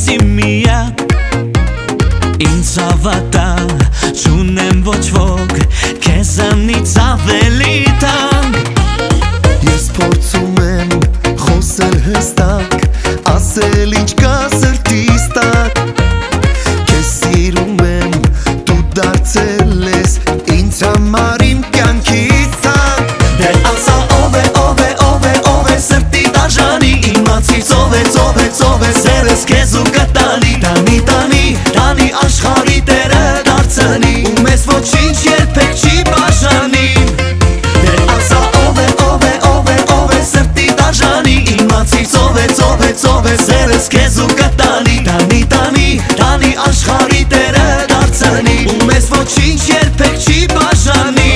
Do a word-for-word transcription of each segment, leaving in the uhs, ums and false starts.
լսի միակ ինձ հավատա չունեմ ոչ ոք քեզանից ավելի տանկ Ես փորձում եմ խոսել հստակ ասել ինչ կա սրտիս տակ Քեզ սիրում եմ դու դարձել ես ինձ համար իմ կյանքից տակ Դե ասա ով է ով է ով է ով է սրտի դաժանի իմացիր ով է ով է ով է սերս քեզ ու կտանի տանի տանի տանի աշխարհի տերը դարձնի ու մեզ ոչինչ երբեք չի բաժանի Դե ասա ով է ով է ով է ով է սրտի դաժանի իմացիր ով է ով է ով է սերս քեզ ու կտանի տանի տանի տանի աշխարհի տերը դարձնի ու մեզ ոչինչ երբեք չի բաժանի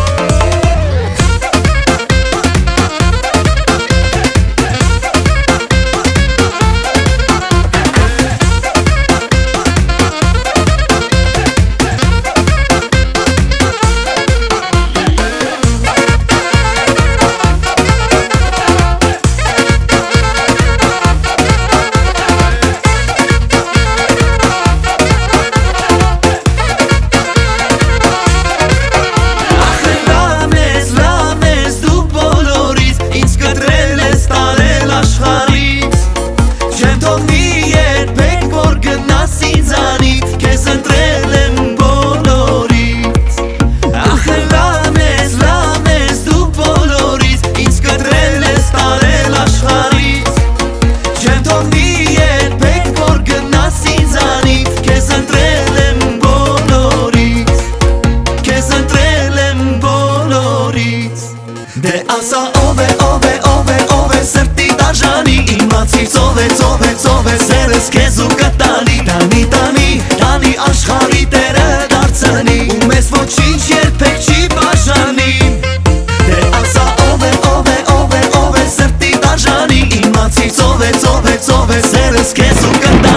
Դե ասա ով է ով է ով է ով է սրտի դաժանի իմացիր ով է ով է ով է սերս քեզ ու կտանի տանի տանի տանի աշխարհի տերը դարձնի ու մեզ ոչինչ երբեք չի բաժանի Դե ասա ով է ով է ով է ով է սրտի դաժանի իմացիր ով է ով է ով է սերս քեզ ու կտանի